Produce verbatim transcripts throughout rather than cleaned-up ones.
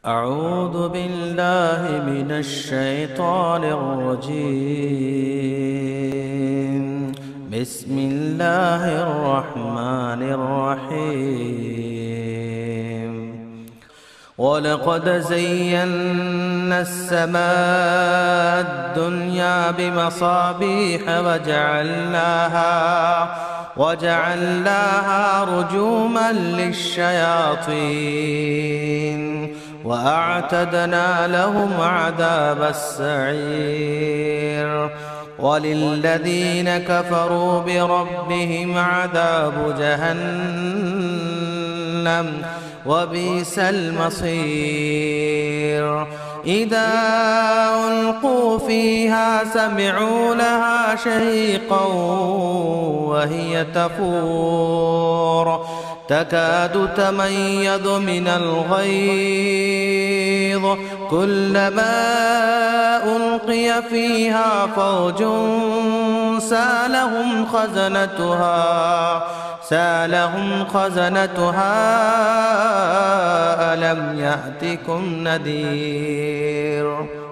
أعوذ بالله من الشيطان الرجيم. بسم الله الرحمن الرحيم. ولقد زينا السماء الدنيا بمصابيح وجعلناها وجعلناها رجوما للشياطين وأعتدنا لهم عذاب السعير. وللذين كفروا بربهم عذاب جهنم وبئس المصير. إذا ألقوا فيها سمعوا لها شهيقا وهي تفور تكاد تميز من الغيظ كلما ألقي فيها فوج سالهم خزنتها سالهم خزنتها ألم يأتكم نذير.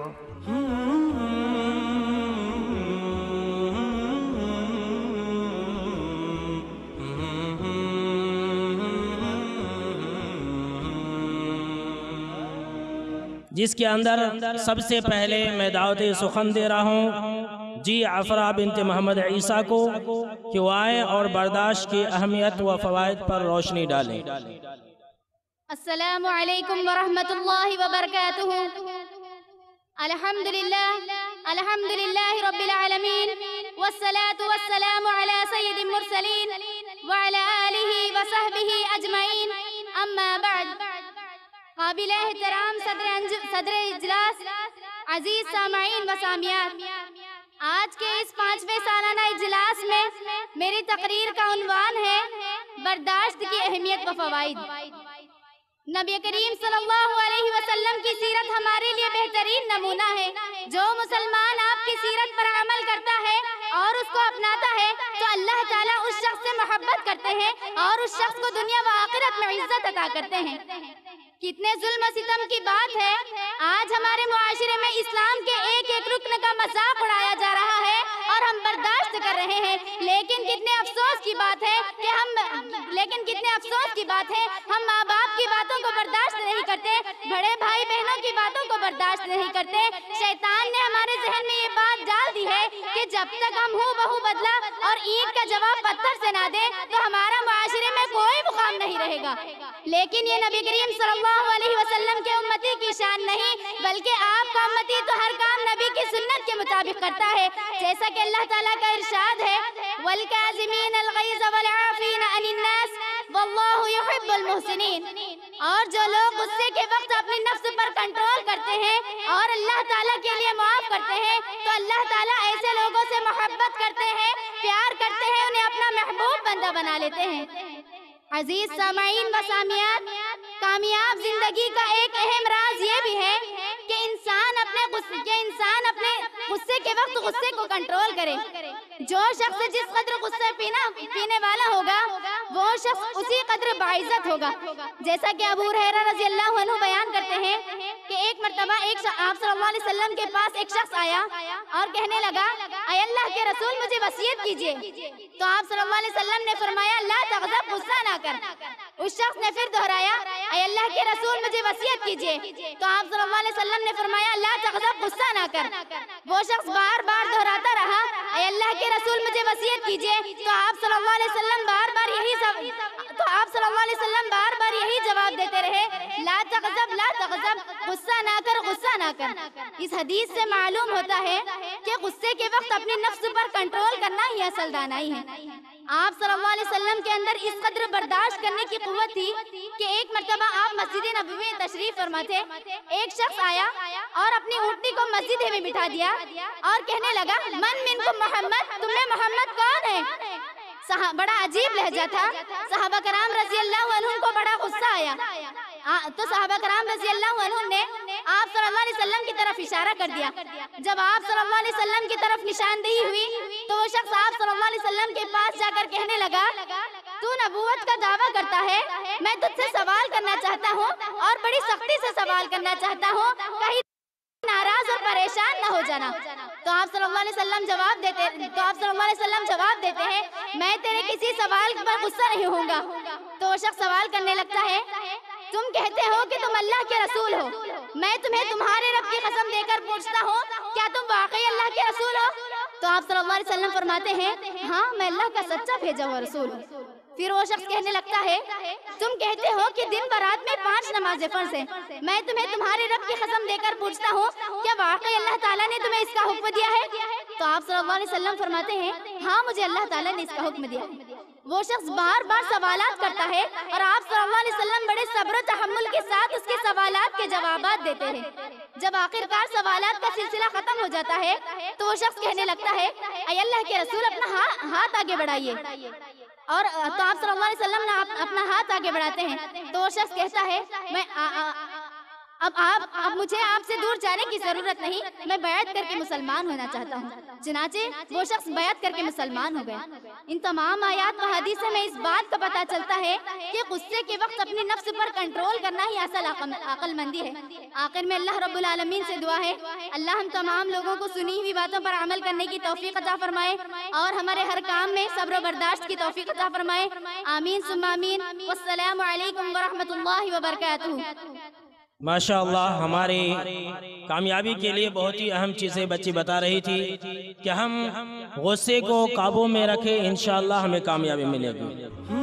جس کے اندر سب سے پہلے میں دعوت سخن دے رہا ہوں جی عفرہ بنت محمد عیسیٰ کو کہ وہ آئیں اور برداشت کی اہمیت و فوائد پر روشنی ڈالیں. السلام علیکم ورحمۃ اللہ وبرکاتہ. الحمدللہ الحمدللہ رب العالمین والصلاة والسلام على سید المرسلین وعلى آلہ وصحبہ اجمعین. اما بعد. قابل احترام صدر صدر اجلاس، عزیز سامعین و سامعات، آج کے اس پانچویں سالانہ اجلاس میں میری تقریر کا عنوان ہے برداشت کی اہمیت و فوائد. نبی کریم صلی اللہ علیہ وسلم کی سیرت ہمارے لیے بہترین نمونہ ہے. جو مسلمان آپ کی سیرت پر عمل کرتا ہے اور اس کو اپناتا ہے تو اللہ تعالیٰ اس شخص سے محبت کرتے ہیں اور اس شخص کو دنیا و آخرت میں عزت عطا کرتے ہیں. کتنے ظلم و ستم کی بات ہے، آج ہمارے معاشرے میں اسلام کے ایک ایک رکن کا مذاق اڑایا جا رہا ہے اور ہم برداشت کر رہے ہیں. لیکن کتنے افسوس کی بات ہے کہ ہم لیکن کتنے افسوس کی بات ہے ہم ماں باپ کی باتوں کو برداشت نہیں کرتے، بڑے بھائی بہنوں کی باتوں کو برداشت نہیں کرتے. شیطان نے ہمارے ذہن میں یہ بات ڈال دی ہے کہ جب تک ہم ہو بہو بدلا اور اینٹ کا جواب پتھر سے نہ دیں تو ہمارا معاشرے میں کوئی مقام نہیں رہے گا. لیکن یہ نبی کریم صلی اللہ علیہ وسلم کے امتی کی شان نہیں، بلکہ آپ کا امتی تو ہر کام نبی کی سنت کے مطابق کرتا ہے. جیسا کہ اللہ تعالیٰ کا ارشاد ہے وَالْكَاظِمِينَ الْغَيْظَ وَالْعَافِينَ عَنِ النَّاسِ وَاللَّهُ يُحِبُّ الْمُحْسِنِينَ. اور جو لوگ غصے کے وقت اپنی نفس پر کنٹرول کرتے ہیں اور اللہ تعالیٰ کے لیے معاف کرتے ہیں تو اللہ تعالیٰ ایسے لوگوں سے محبت کرتے ہیں، پیار کرتے ہیں، انہیں اپنا محبوب بندہ بنا لیتے ہیں. عزیز سامعین و سامعات، کامیاب زندگی کا ایک اہم راز یہ بھی ہے کہ انسان اپنے غصے کے انسان اپنے غصے کے وقت غصے کو کنٹرول کرے. جو شخص جس قدر غصہ پینا پینے والا ہوگا وہ شخص اسی قدر باعزت ہوگا. جیسا کہ ابو ہریرہ رضی اللہ عنہ بیان کرتے ہیں کہ ایک مرتبہ ایک آپ صلی اللہ علیہ وسلم کے پاس ایک شخص آیا اور کہنے لگا اے اللہ کے رسول مجھے وصیت کیجئے. تو آپ صلی اللہ علیہ وسلم نے فرمایا لا تغضب، غصہ نہ کر. اس شخص نے پھر دہرایا اے اللہ کے رسول مجھے وصیت کیجئے. تو آپ صلی اللہ علیہ وسلم نے فرمایا لا تغضب، غصہ نہ کر. وہ شخص بار بار دہراتا رہا اے اللہ کے رسول مجھے وصیت کیجئے. تو آپ صلی اللہ علیہ وسلم بار بار یہی سب تو آپ صلی اللہ علیہ وسلم بار بار یہی جواب دیتے رہے لا تغضب لا تغضب، غصہ نہ کر غصہ نہ کر. اس حدیث سے معلوم ہوتا ہے کہ غصے کے وقت اپنے نفس پر کنٹرول کرنا ہی اصل دانائی ہے. آپ صلی اللہ علیہ وسلم کے اندر اس قدر برداشت کرنے کی قوت تھی کہ ایک مرتبہ آپ مسجد نبوی میں تشریف فرما تھے. ایک شخص آیا اور اپنی اونٹنی کو مسجد میں بٹھا دیا اور کہنے لگا من منکم محمد، تمہیں محمد کون ہے؟ بڑا عجیب لہجہ تھا. صحابہ کرام رضی اللہ عنہ کو بڑا غصہ آیا تو صحابہ کرام رضی اللہ عنہ نے آپ صلی اللہ علیہ وسلم کی طرف اشارہ کر دیا۔ جب آپ صلی اللہ علیہ وسلم کی طرف نشاندہی ہوئی تو وہ شخص آپ صلی اللہ علیہ وسلم کے پاس جا کر کہنے لگا تو نبوت کا دعویٰ کرتا ہے، میں تجھ سے سوال کرنا چاہتا ہوں اور بڑی سختی سے سوال کرنا چاہتا ہوں، کہیں ناراض اور پریشان نہ ہو جانا۔ تو آپ صلی اللہ علیہ وسلم جواب دیتے تو آپ صلی اللہ علیہ وسلم جواب دیتے ہیں میں تیرے کسی سوال پر غصہ نہیں ہوں گا۔ تو وہ شخص سوال کرنے لگتا ہے تم کہتے ہو کہ تم اللہ کے رسول ہو، میں تمہیں تمہارے رب کی قسم دے کر پوچھتا ہوں کیا تم واقعی اللہ کے رسول ہو؟ تو آپ صلی اللہ علیہ وسلم فرماتے ہیں ہاں میں اللہ کا سچا بھیجا ہوا رسول ہوں۔ پھر وہ شخص کہنے لگتا ہے تم کہتے ہو کہ دن برات میں پانچ نمازیں فرض ہیں، میں تمہیں تمہارے رب کی قسم دے کر پوچھتا ہوں کیا واقعی اللہ تعالیٰ نے تمہیں اس کا حکم دیا ہے؟ تو آپ صلی اللہ علیہ وسلم فرماتے ہیں ہاں مجھے اللہ تعالیٰ نے اس کا حکم دیا ہے۔ وہ شخص بار بار سوالات کرتا ہے اور آپ صلی اللہ علیہ وسلم بڑے صبر و تحمل کے ساتھ اس کے سوالات کے جوابات دیتے ہیں۔ جب آخر کار سوالات کا سلسلہ ختم ہو جاتا ہے تو وہ شخص کہنے لگتا ہے اے اللہ کے رسول اپنا ہاتھ آگے بڑھائیے، اور تو آپ صلی اللہ علیہ وسلم نے اپنا ہاتھ آگے بڑھاتے ہیں تو وہ شخص کہتا ہے میں اب آپ اب مجھے آپ سے دور جانے کی ضرورت نہیں، میں بیعت کر کے مسلمان ہونا چاہتا ہوں۔ چنانچہ وہ شخص بیعت کر کے مسلمان ہو گیا۔ ان تمام آیات و حدیث سے میں اس بات کا پتہ چلتا ہے کہ غصے کے وقت اپنے نفس پر کنٹرول کرنا ہی اصل عقل مندی ہے۔ آخر میں اللہ رب العالمین سے دعا ہے اللہ ہم تمام لوگوں کو سنی ہوئی باتوں پر عمل کرنے کی توفیق عطا فرمائے اور ہمارے ہر کام میں صبر و برداشت کی توفیق عطا فرمائے، آمین ثم آمین۔ والسلام علیکم ورحمۃ اللہ وبرکاتہ۔ ماشاءاللہ ہماری کامیابی کے لیے بہت ہی اہم چیزیں بچی بتا رہی تھی کہ ہم غصے کو قابو میں رکھیں، انشاءاللہ ہمیں کامیابی ملے گی۔